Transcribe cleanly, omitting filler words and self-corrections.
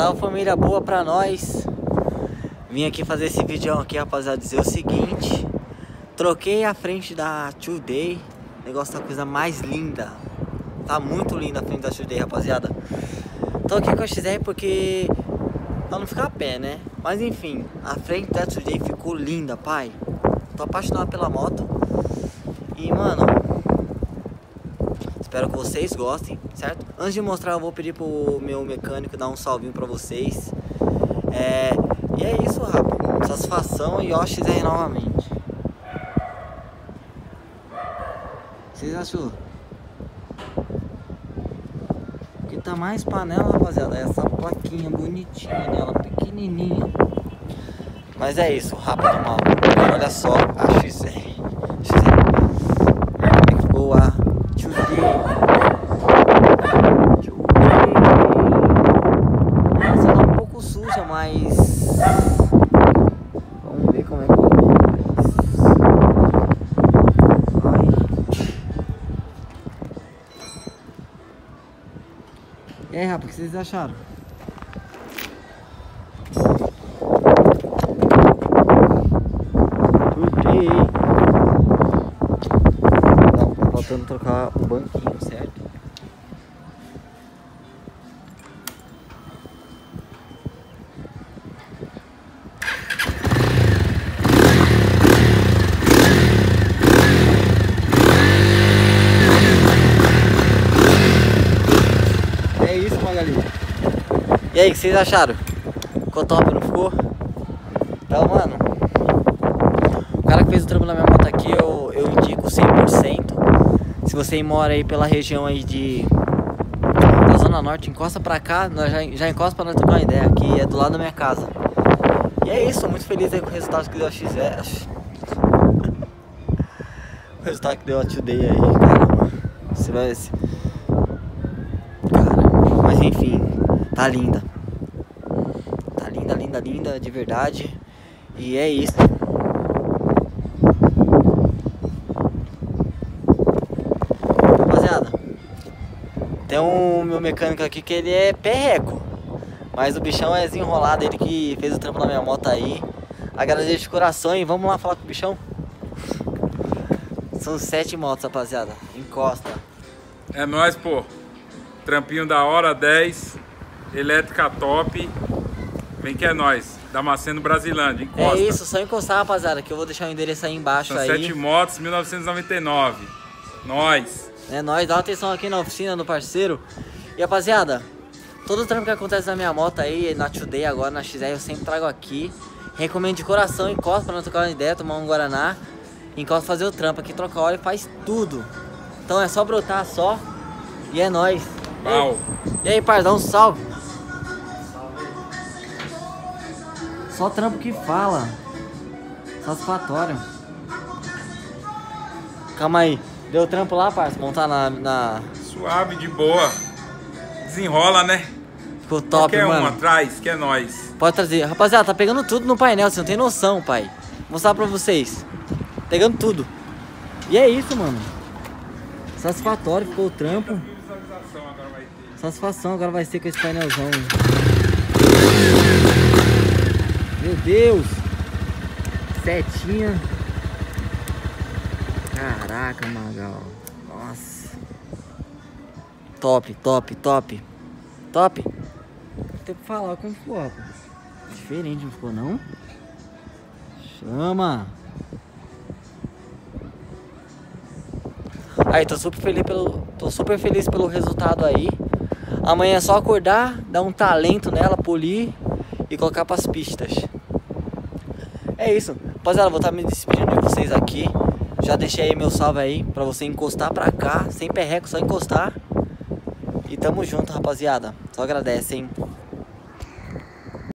Salve família boa pra nós. Vim aqui fazer esse vídeo aqui, rapaziada, dizer o seguinte: troquei a frente da Today. O negócio tá a coisa mais linda. Tá muito linda a frente da Today, rapaziada. Tô aqui com a XR porque pra não ficar a pé, né? Mas enfim, a frente da Today ficou linda, pai. Tô apaixonado pela moto. E mano, espero que vocês gostem, certo? Antes de mostrar, eu vou pedir pro meu mecânico dar um salvinho pra vocês. E é isso, rapaz. Satisfação e ó, XR novamente. Vocês achou? O que tá mais panela, rapaziada, é essa plaquinha bonitinha dela, pequenininha. Mas é isso, rápido mal. Olha só a XR. Como é que ficou a Essa tá um pouco suja, mas vamos ver como é que vai. E aí, rapaz, o que vocês acharam? Tá faltando trocar o banquinho, certo? É isso, Magali. E aí, o que vocês acharam? Ficou top, não ficou? Então, mano, o cara que fez o trampo na minha moto aqui, eu indico 100%. Se você mora aí pela região aí da Zona Norte, encosta pra cá, nós já encosta pra nós trocar uma ideia, que é do lado da minha casa. E é isso, muito feliz aí com o resultado que deu a XR. O resultado que deu a Today aí, cara. Você vai ver. Cara, mas enfim, tá linda. Tá linda, linda, linda, de verdade. E é isso. Rapaziada, tem um meu mecânico aqui que ele é perreco, mas o bichão é desenrolado. Ele que fez o trampo na minha moto aí. Agradeço de coração e vamos lá falar com o bichão. São 7 motos, rapaziada. Encosta. É nóis, pô. Trampinho da hora, 10. Elétrica top. Vem que é nóis. Damasceno Brasilândia, encosta. É isso, só encostar, rapaziada, que eu vou deixar o endereço aí embaixo. São 7 motos, 1999. Nós. É nóis, dá uma atenção aqui na oficina, no parceiro. E rapaziada, todo o trampo que acontece na minha moto aí, na Today agora, na XR, eu sempre trago aqui. Recomendo de coração, encosta pra não trocar uma ideia, tomar um Guaraná. Encosta fazer o trampo aqui, troca óleo, faz tudo. Então é só brotar só. E é nóis. Pau. E aí, par, dá um salve. Só trampo que fala. Satisfatório. Calma aí. Deu trampo lá, parça? Montar na... Suave, de boa. Desenrola, né? Ficou top, qualquer mano. um atrás, que é nóis. Pode trazer. Rapaziada, tá pegando tudo no painel. Você não tem noção, pai. Vou mostrar pra vocês. Pegando tudo. E é isso, mano. Satisfatório, ficou o trampo. Satisfação agora vai ser com esse painelzão. Meu Deus. Setinha. Caraca, Magal. Nossa. Top, top, top. Top. Tem que falar como ficou, rapaz. Diferente, não ficou não? Chama. Aí, tô super feliz pelo resultado aí. Amanhã é só acordar, dar um talento nela, polir e colocar pras pistas. É isso. Rapaziada, vou estar me despedindo de vocês aqui. Já deixei aí meu salve aí pra você encostar pra cá, sem perreco, só encostar. E tamo junto, rapaziada. Só agradece, hein?